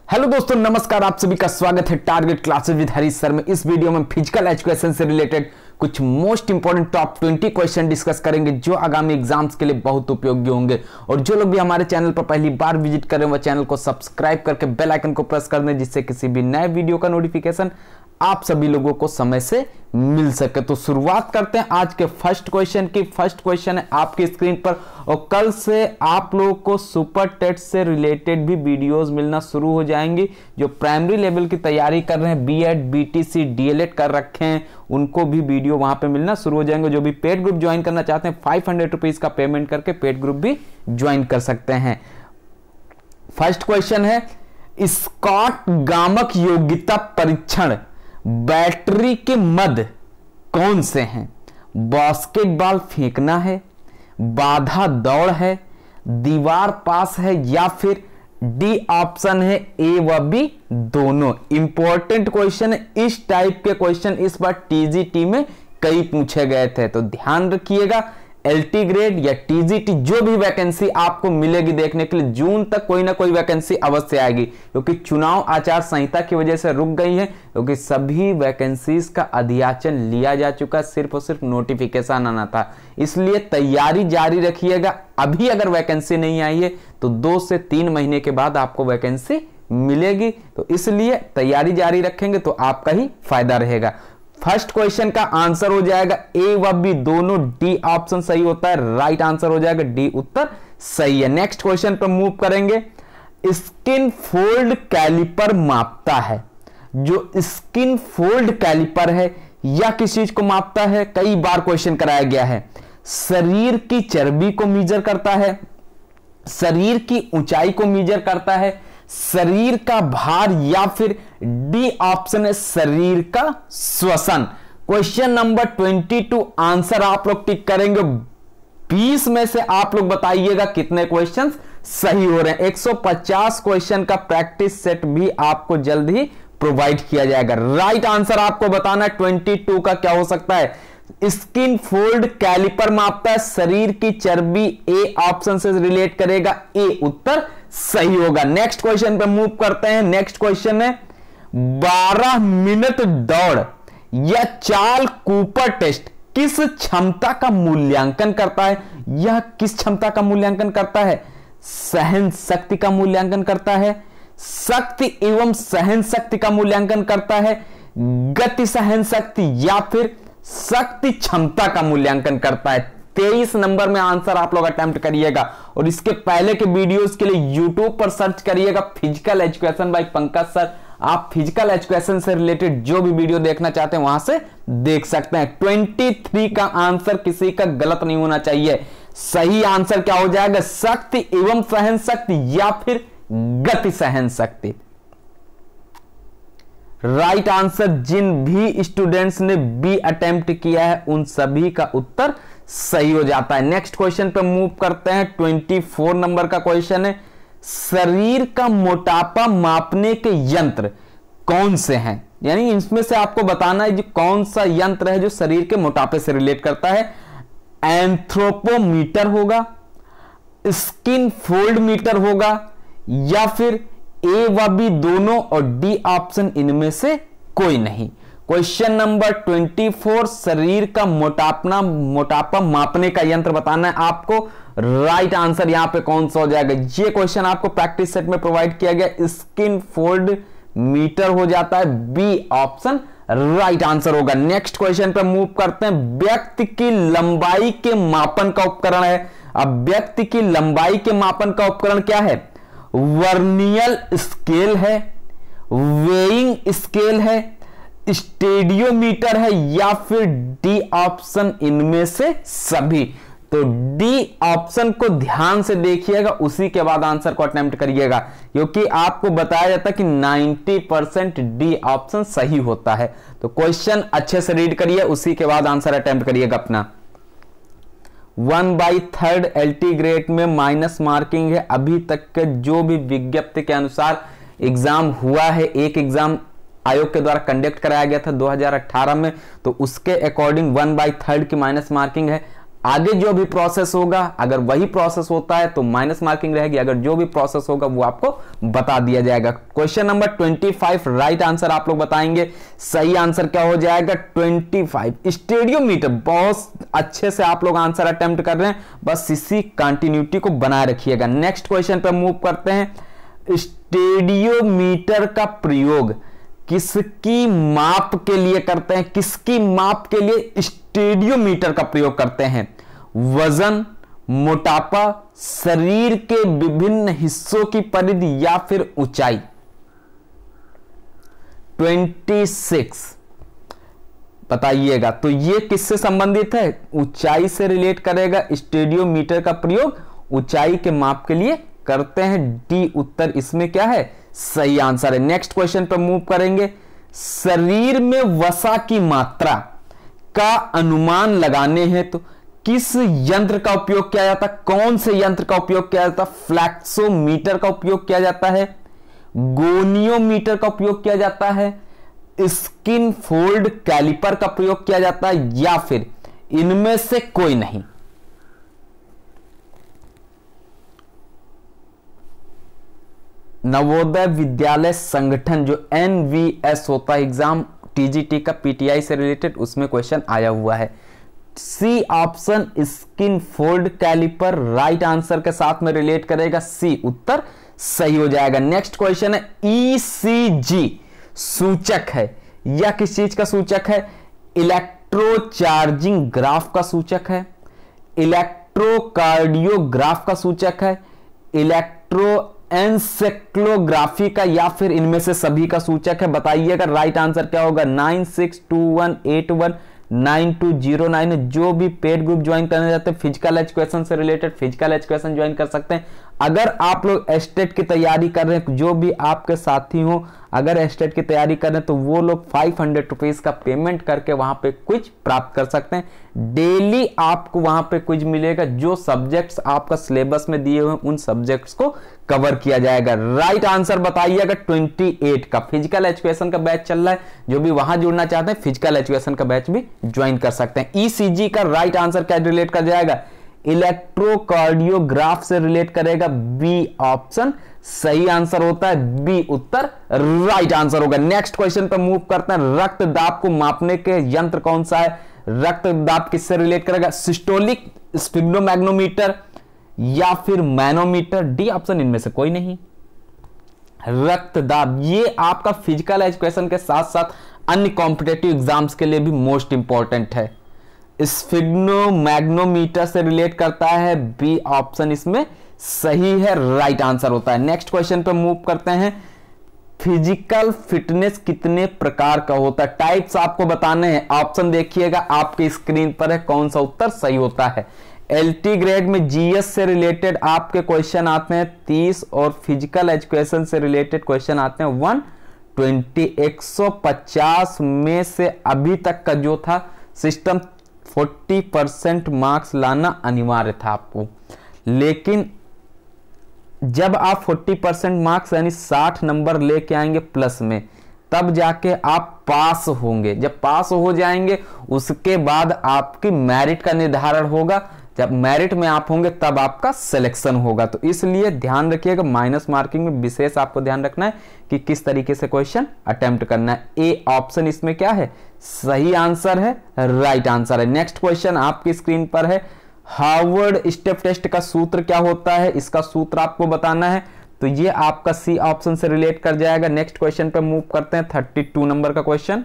Hello दोस्तों, नमस्कार। आप सभी का स्वागत है target classes with Harish sir में। इस वीडियो में फिजिकल एजुकेशन से रिलेटेड कुछ most important top 20 question discuss करेंगे जो आगामी एग्जाम्स के लिए बहुत उपयोगी होंगे। और जो लोग भी हमारे चैनल पर पहली बार विजिट करें वह चैनल को सब्सक्राइब करके बेल आइकन को प्रेस कर दें, जिससे किसी भी नए वीडियो का नोटिफिकेशन आप सभी लोगों को समय से मिल सके। तो शुरुआत करते हैं आज के फर्स्ट क्वेश्चन की। फर्स्ट क्वेश्चन है आपकी स्क्रीन पर, और कल से आप लोगों को सुपर टेस्ट से रिलेटेड भी वीडियोस मिलना शुरू हो जाएंगी। जो प्राइमरी लेवल की तैयारी कर रहे हैं, बीएड, बीटीसी, डीएलएड कर रखे हैं, उनको भी वीडियो वहां पे मिलना शुरू हो जाएंगे। जो भी पेड ग्रुप ज्वाइन करना चाहते हैं 500 रुपीज का पेमेंट करके पेड ग्रुप भी ज्वाइन कर सकते हैं। फर्स्ट क्वेश्चन है, स्कॉट गामक योग्यता परीक्षण बैटरी के मद कौन से हैं? बास्केटबॉल फेंकना है, बाधा दौड़ है, दीवार पास है, या फिर डी ऑप्शन है ए व बी दोनों। इंपॉर्टेंट क्वेश्चन है। इस टाइप के क्वेश्चन इस बार टीजीटी में कई पूछे गए थे, तो ध्यान रखिएगा। एलटी ग्रेड या टीजीटी जो भी वैकेंसी आपको मिलेगी देखने के लिए, जून तक कोई ना कोई वैकेंसी अवश्य आएगी, क्योंकि चुनाव आचार संहिता की वजह से रुक गई है, क्योंकि सभी वैकेंसीज का अधियाचन लिया जा चुका, सिर्फ और सिर्फ नोटिफिकेशन आना था। इसलिए तैयारी जारी रखिएगा। अभी अगर वैकेंसी नहीं आई है तो 2 से 3 महीने के बाद आपको वैकेंसी मिलेगी, तो इसलिए तैयारी जारी रखेंगे तो आपका ही फायदा रहेगा। फर्स्ट क्वेश्चन का आंसर हो जाएगा ए व बी दोनों, डी ऑप्शन सही होता है। राइट आंसर हो जाएगा डी, उत्तर सही है। नेक्स्ट क्वेश्चन पर मूव करेंगे। स्किन फोल्ड कैलिपर मापता है। जो स्किन फोल्ड कैलिपर है या किस चीज को मापता है? कई बार क्वेश्चन कराया गया है। शरीर की चर्बी को मीजर करता है, शरीर की ऊंचाई को मीजर करता है, शरीर का भार, या फिर डी ऑप्शन है शरीर का श्वसन। क्वेश्चन नंबर 22 आंसर आप लोग टिक करेंगे। 20 में से आप लोग बताइएगा कितने क्वेश्चंस सही हो रहे हैं। 150 क्वेश्चन का प्रैक्टिस सेट भी आपको जल्द ही प्रोवाइड किया जाएगा। राइट आंसर आपको बताना है 22 का क्या हो सकता है। स्किन फोल्ड कैलिपर मापता है शरीर की चर्बी, ए ऑप्शन से रिलेट करेगा, ए उत्तर सही होगा। नेक्स्ट क्वेश्चन पे मूव करते हैं। नेक्स्ट क्वेश्चन है 12 मिनट दौड़ या चाल कूपर टेस्ट किस क्षमता का मूल्यांकन करता है? यह किस क्षमता का मूल्यांकन करता है? सहन शक्ति का मूल्यांकन करता है, शक्ति एवं सहन शक्ति का मूल्यांकन करता है, गति सहन शक्ति, या फिर शक्ति क्षमता का मूल्यांकन करता है। 23 नंबर में आंसर आप लोग अटेम्प्ट करिएगा। और इसके पहले के वीडियोस के लिए YouTube पर सर्च करिएगा physical education by Pankaj sir. आप फिजिकल एजुकेशन से रिलेटेड जो भी वीडियो देखना चाहते हैं वहां से देख सकते हैं। 23 का आंसर किसी का गलत नहीं होना चाहिए। सही आंसर क्या हो जाएगा? शक्ति एवं सहन शक्ति या फिर गति सहन शक्ति। राइट आंसर जिन भी स्टूडेंट्स ने बी अटेम्प्ट किया है उन सभी का उत्तर सही हो जाता है। नेक्स्ट क्वेश्चन पे मूव करते हैं। 24 नंबर का क्वेश्चन है, शरीर का मोटापा मापने के यंत्र कौन से हैं? यानी इसमें से आपको बताना है जो कौन सा यंत्र है जो शरीर के मोटापे से रिलेट करता है। एंथ्रोपोमीटर होगा, स्किन फोल्ड मीटर होगा, या फिर ए व बी दोनों, और डी ऑप्शन इनमें से कोई नहीं। क्वेश्चन नंबर 24 शरीर का मोटापा मापने का यंत्र बताना है आपको। राइट आंसर यहां पे कौन सा हो जाएगा? ये क्वेश्चन आपको प्रैक्टिस सेट में प्रोवाइड किया गया, स्किन फोल्ड मीटर हो जाता है, बी ऑप्शन राइट आंसर होगा। नेक्स्ट क्वेश्चन पे मूव करते हैं। व्यक्ति की लंबाई के मापन का उपकरण है। अब व्यक्ति की लंबाई के मापन का उपकरण क्या है? वर्नियल स्केल है, वेइंग स्केल है, स्टेडियोमीटर है, या फिर डी ऑप्शन इनमें से सभी। तो डी ऑप्शन को ध्यान से देखिएगा, उसी के बाद आंसर को अटेम्प्ट करिएगा, क्योंकि आपको बताया जाता है कि 90% डी ऑप्शन सही होता है। तो क्वेश्चन अच्छे से रीड करिए, उसी के बाद आंसर अटेम्प्ट करिएगा अपना। 1/3 एलटी ग्रेड में माइनस मार्किंग है। अभी तक के जो भी विज्ञप्ति के अनुसार एग्जाम हुआ है, एक एग्जाम आयोग के द्वारा कंडक्ट कराया गया था 2018 में, तो उसके अकॉर्डिंग 1/3 की माइनस मार्किंग है। आगे जो भी प्रोसेस होगा, अगर वही प्रोसेस होता है तो माइनस मार्किंग रहेगी, अगर जो भी प्रोसेस होगा वो आपको बता दिया जाएगा। क्वेश्चन नंबर 25 राइट आंसर आप लोग बताएंगे। सही आंसर क्या हो जाएगा 25 स्टेडियोमीटर। बहुत अच्छे से आप लोग आंसर अटेम्प्ट कर रहे हैं, बस इसी कंटिन्यूटी को बनाए रखिएगा। नेक्स्ट क्वेश्चन पर मूव करते हैं। स्टेडियोमीटर का प्रयोग किसकी माप के लिए करते हैं? किसकी माप के लिए स्टेडियोमीटर का प्रयोग करते हैं? वजन, मोटापा, शरीर के विभिन्न हिस्सों की परिधि या फिर ऊंचाई? 26 बताइएगा। तो ये किससे संबंधित है? ऊंचाई से रिलेट करेगा। स्टेडियोमीटर का प्रयोग ऊंचाई के माप के लिए करते हैं। डी उत्तर इसमें क्या है? सही आंसर है। नेक्स्ट क्वेश्चन पर मूव करेंगे। शरीर में वसा की मात्रा का अनुमान लगाने हेतु किस यंत्र का उपयोग किया जाता है? कौन से यंत्र का उपयोग किया जाता है? फ्लैक्सोमीटर का उपयोग किया जाता है, गोनियोमीटर का उपयोग किया जाता है, स्किन फोल्ड कैलिपर का प्रयोग किया जाता है, या फिर इनमें से कोई नहीं? नवोदय विद्यालय संगठन जो NVS होता है, एग्जाम TGT का PTI से रिलेटेड, उसमें क्वेश्चन आया हुआ है। C option skin fold caliper right answer के साथ में रिलेट करेगा। सी उत्तर सही हो जाएगा। नेक्स्ट क्वेश्चन है ECG सूचक है या किस चीज का सूचक है? इलेक्ट्रोचार्जिंग ग्राफ का सूचक है, इलेक्ट्रोकार्डियोग्राफ का सूचक है, इलेक्ट्रोएन्सेक्लोग्राफी का, या फिर इनमें से सभी का सूचक है? बताइएगा राइट आंसर क्या होगा। 9621819209। जो भी पेड ग्रुप ज्वाइन करना चाहते हैं फिजिकल एजुकेशन से रिलेटेड, फिजिकल एजुकेशन ज्वाइन कर सकते हैं। अगर आप लोग एस्टेट की तैयारी कर रहे हैं, जो भी आपके साथी हो अगर एस्टेट की तैयारी कर रहे हैं, तो वो लोग 500 रुपीज का पेमेंट करके वहां पे क्विज प्राप्त कर सकते हैं। डेली आपको वहां पे क्विज मिलेगा। जो सब्जेक्ट्स आपका सिलेबस में दिए हुए हैं उन सब्जेक्ट्स को कवर किया जाएगा। राइट आंसर बताइएगा 28 का। फिजिकल एजुकेशन का बैच चल रहा है, जो भी वहां जुड़ना चाहते हैं फिजिकल एजुकेशन का बैच भी ज्वाइन कर सकते हैं। ECG का राइट आंसर क्या रिलेट कर जाएगा? इलेक्ट्रोकार्डियोग्राफ से रिलेट करेगा। बी ऑप्शन सही आंसर होता है। बी उत्तर राइट आंसर होगा। नेक्स्ट क्वेश्चन पर मूव करते हैं। रक्त दाब को मापने के यंत्र कौन सा है? रक्त दाब किससे रिलेट करेगा? सिस्टोलिक, स्फिग्नोमैग्नोमीटर या फिर मैनोमीटर? डी ऑप्शन इनमें से कोई नहीं। रक्त दाब ये आपका फिजिकल एजुकेशन के साथ साथ अन्य कॉम्पिटेटिव एग्जाम्स के लिए भी मोस्ट इंपॉर्टेंट है। स्फिग्नोमैग्नोमीटर से रिलेट करता है। बी ऑप्शन इसमें सही है, राइट आंसर होता है। नेक्स्ट क्वेश्चन पर मूव करते हैं। फिजिकल फिटनेस कितने प्रकार का होता है? टाइप्स आपको बताने हैं। ऑप्शन देखिएगा आपकी स्क्रीन पर है, कौन सा उत्तर सही होता है। LT ग्रेड में GS से रिलेटेड आपके क्वेश्चन आते हैं 30 और फिजिकल एजुकेशन से रिलेटेड क्वेश्चन आते हैं 120। 150 में से अभी तक का जो था सिस्टम 40% मार्क्स लाना अनिवार्य था आपको, लेकिन जब आप 40% मार्क्स यानी 60 नंबर लेके आएंगे प्लस में, तब जाके आप पास होंगे। जब पास हो जाएंगे उसके बाद आपकी मेरिट का निर्धारण होगा। जब मेरिट में आप होंगे तब आपका सिलेक्शन होगा। तो इसलिए ध्यान रखिएगा, माइनस मार्किंग में विशेष आपको ध्यान रखना है कि किस तरीके से क्वेश्चन अटेम्प्ट करना है। ए ऑप्शन इसमें क्या है? सही आंसर है, राइट आंसर है। नेक्स्ट क्वेश्चन आपकी स्क्रीन पर है। हार्वर्ड स्टेप टेस्ट का सूत्र क्या होता है? इसका सूत्र आपको बताना है। तो ये आपका सी ऑप्शन से रिलेट कर जाएगा। नेक्स्ट क्वेश्चन पे मूव करते हैं। 32 नंबर का क्वेश्चन।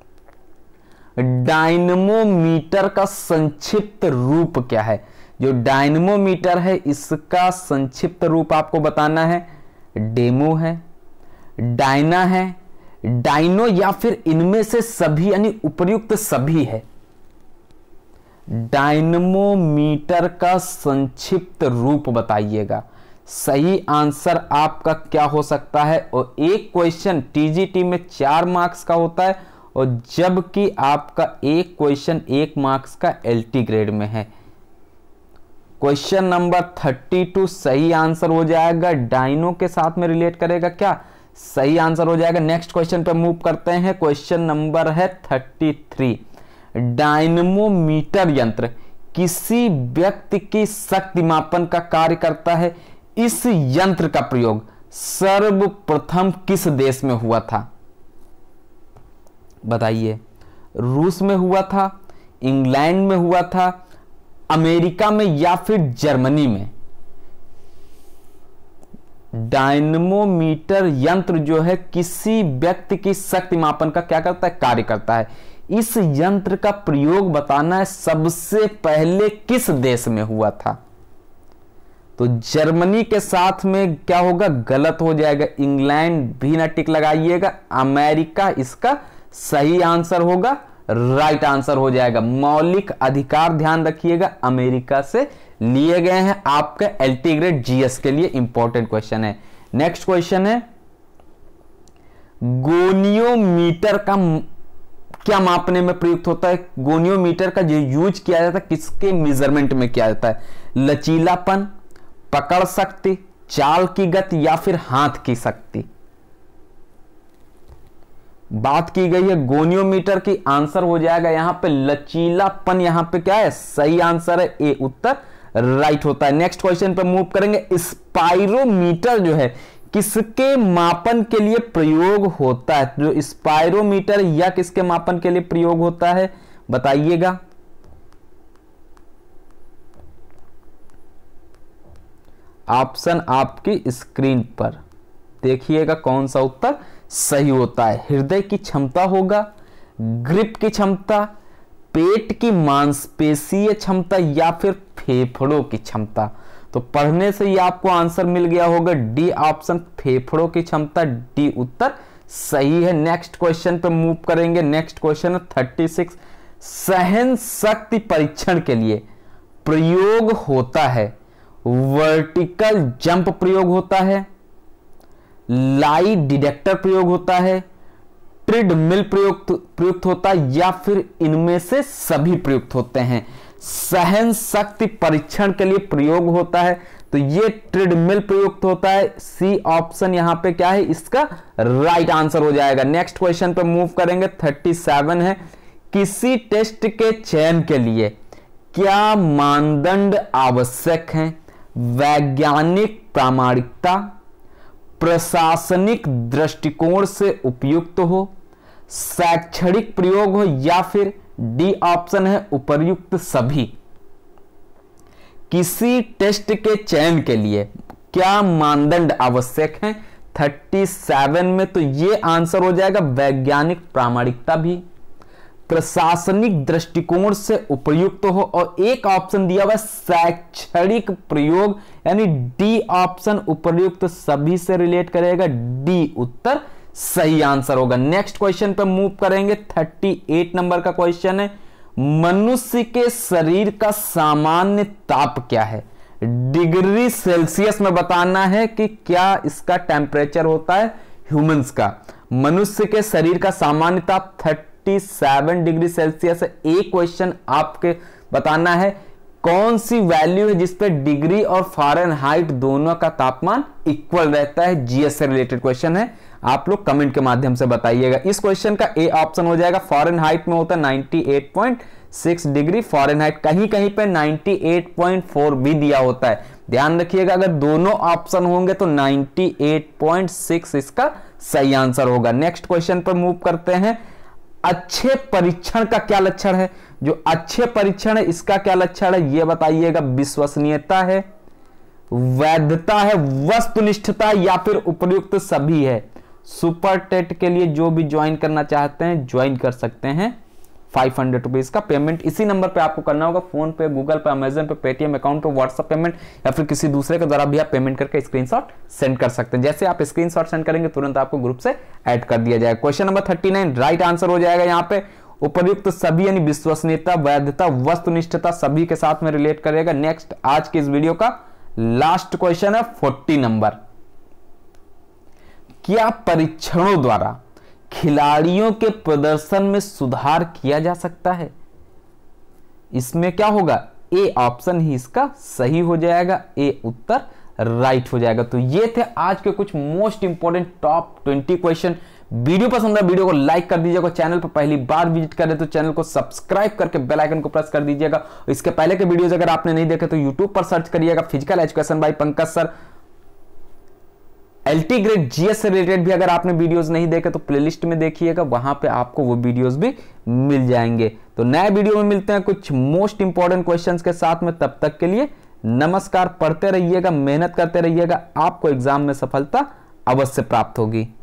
डायनमोमीटर का संक्षिप्त रूप क्या है? जो डायनमोमीटर है इसका संक्षिप्त रूप आपको बताना है। डेमो है, डायना है, डायनो या फिर इनमें से सभी यानी उपर्युक्त सभी है। डायनमोमीटर का संक्षिप्त रूप बताइएगा। सही आंसर आपका क्या हो सकता है? और एक क्वेश्चन TGT में 4 मार्क्स का होता है और जबकि आपका एक क्वेश्चन 1 मार्क्स का LT ग्रेड में है। क्वेश्चन नंबर 32 सही आंसर हो जाएगा। डायनो के साथ में रिलेट करेगा क्या? सही आंसर हो जाएगा। नेक्स्ट क्वेश्चन पे मूव करते हैं। क्वेश्चन नंबर है 33। डायनमोमीटर यंत्र किसी व्यक्ति की शक्ति मापन का कार्य करता है। इस यंत्र का प्रयोग सर्वप्रथम किस देश में हुआ था? बताइए। रूस में हुआ था, इंग्लैंड में हुआ था, अमेरिका में या फिर जर्मनी में? डायनमोमीटर यंत्र जो है किसी व्यक्ति की शक्ति मापन का क्या करता है? कार्य करता है। इस यंत्र का प्रयोग बताना है सबसे पहले किस देश में हुआ था। तो जर्मनी के साथ में क्या होगा? गलत हो जाएगा। इंग्लैंड भी ना टिक लगाइएगा। अमेरिका इसका सही आंसर होगा, राइट आंसर हो जाएगा। मौलिक अधिकार ध्यान रखिएगा, अमेरिका से लिए गए हैं। आपका एलटी ग्रेड जीएस के लिए इंपॉर्टेंट क्वेश्चन है। नेक्स्ट क्वेश्चन है, गोनियोमीटर का क्या मापने में प्रयुक्त होता है? गोनियोमीटर का जो यूज किया जाता है किसके मेजरमेंट में किया जाता है? लचीलापन, पकड़ शक्ति, चाल की गति या फिर हाथ की शक्ति? बात की गई है गोनियोमीटर की, आंसर हो जाएगा यहां पे लचीलापन। यहां पे क्या है? सही आंसर है ए, उत्तर राइट होता है। नेक्स्ट क्वेश्चन पे मूव करेंगे। स्पाइरोमीटर जो है किसके मापन के लिए प्रयोग होता है? जो स्पाइरोमीटर या किसके मापन के लिए प्रयोग होता है बताइएगा। ऑप्शन आपकी स्क्रीन पर देखिएगा कौन सा उत्तर सही होता है। हृदय की क्षमता होगा, ग्रिप की क्षमता, पेट की मांसपेशीय क्षमता या फिर फेफड़ों की क्षमता? तो पढ़ने से ही आपको आंसर मिल गया होगा डी ऑप्शन, फेफड़ों की क्षमता। डी उत्तर सही है। नेक्स्ट क्वेश्चन पे मूव करेंगे। नेक्स्ट क्वेश्चन है 36। सहन शक्ति परीक्षण के लिए प्रयोग होता है। वर्टिकल जंप प्रयोग होता है, लाई डिटेक्टर प्रयोग होता है, ट्रेडमिल प्रयुक्त होता है या फिर इनमें से सभी प्रयुक्त होते हैं? सहन शक्ति परीक्षण के लिए प्रयोग होता है तो ये ट्रेडमिल प्रयुक्त होता है। सी ऑप्शन यहां पे क्या है? इसका राइट आंसर हो जाएगा। नेक्स्ट क्वेश्चन पे मूव करेंगे। 37 है, किसी टेस्ट के चयन के लिए क्या मानदंड आवश्यक हैं? वैज्ञानिक प्रामाणिकता, प्रशासनिक दृष्टिकोण से उपयुक्त हो, शैक्षणिक प्रयोग हो या फिर डी ऑप्शन है उपर्युक्त सभी? किसी टेस्ट के चयन के लिए क्या मानदंड आवश्यक हैं? 37 में तो ये आंसर हो जाएगा वैज्ञानिक प्रामाणिकता भी, प्रशासनिक दृष्टिकोण से उपयुक्त हो और एक ऑप्शन दिया हुआ शैक्षणिक प्रयोग, यानी डी ऑप्शन उपर्युक्त सभी से रिलेट करेगा। डी उत्तर सही आंसर होगा। नेक्स्ट क्वेश्चन पे मूव करेंगे। 38 नंबर का क्वेश्चन है, मनुष्य के शरीर का सामान्य ताप क्या है? डिग्री सेल्सियस में बताना है कि क्या इसका टेम्परेचर होता है ह्यूमंस का। मनुष्य के शरीर का सामान्य ताप 37 डिग्री सेल्सियस है। एक क्वेश्चन आपके बताना है कौन सी वैल्यू है जिसपे डिग्री और फ़ारेनहाइट दोनों का तापमान इक्वल रहता है। जीएस से रिलेटेड क्वेश्चन है, आप लोग कमेंट के माध्यम से बताइएगा। इस क्वेश्चन का ए ऑप्शन हो जाएगा। फ़ारेनहाइट में होता है 98.6 डिग्री फ़ारेनहाइट, कहीं कहीं पे 98.4 भी दिया होता है। ध्यान रखिएगा अगर दोनों ऑप्शन होंगे तो 98.6 इसका सही आंसर होगा। नेक्स्ट क्वेश्चन पर मूव करते हैं। अच्छे परीक्षण का क्या लक्षण है? जो अच्छे परीक्षण है इसका क्या लक्षण है यह बताइएगा। विश्वसनीयता है, वैधता है, वस्तुनिष्ठता या फिर उपयुक्त सभी है? सुपर टेट के लिए जो भी ज्वाइन करना चाहते हैं ज्वाइन कर सकते हैं। 500 रुपीज का पेमेंट इसी नंबर पे आपको करना होगा। फोन पे, गूगल पे, अमेजन पे, पेटीएम अकाउंट पे, व्हाट्सएप पेमेंट या फिर किसी दूसरे के द्वारा भी आप पेमेंट करके स्क्रीनशॉट सेंड कर सकते हैं। जैसे आप स्क्रीनशॉट सेंड करेंगे तुरंत आपको ग्रुप से ऐड कर दिया जाएगा। क्वेश्चन नंबर 39 राइट आंसर हो जाएगा यहाँ पे उपयुक्त सभी, यानी विश्वसनीयता, वैधता, वस्तुनिष्ठता सभी के साथ में रिलेट करेगा। नेक्स्ट आज की इस वीडियो का लास्ट क्वेश्चन है 40 नंबर। क्या परीक्षणों द्वारा खिलाड़ियों के प्रदर्शन में सुधार किया जा सकता है? इसमें क्या होगा? ए ऑप्शन ही इसका सही हो जाएगा। ए उत्तर राइट हो जाएगा। तो ये थे आज के कुछ most important top 20 question. Video पसंद है वीडियो को लाइक कर दीजिएगा, चैनल पर पहली बार विजिट करें तो चैनल को सब्सक्राइब करके बेल आइकन को प्रेस कर दीजिएगा। इसके पहले के वीडियोस अगर आपने नहीं देखे तो यूट्यूब पर सर्च करिएगा physical education by Pankaj sir. LT grade GS से रिलेटेड भी अगर आपने वीडियोस नहीं देखे तो प्लेलिस्ट में देखिएगा, वहां पे आपको वो वीडियोस भी मिल जाएंगे। तो नए वीडियो में मिलते हैं कुछ मोस्ट इंपॉर्टेंट क्वेश्चंस के साथ में, तब तक के लिए नमस्कार। पढ़ते रहिएगा, मेहनत करते रहिएगा, आपको एग्जाम में सफलता अवश्य प्राप्त होगी।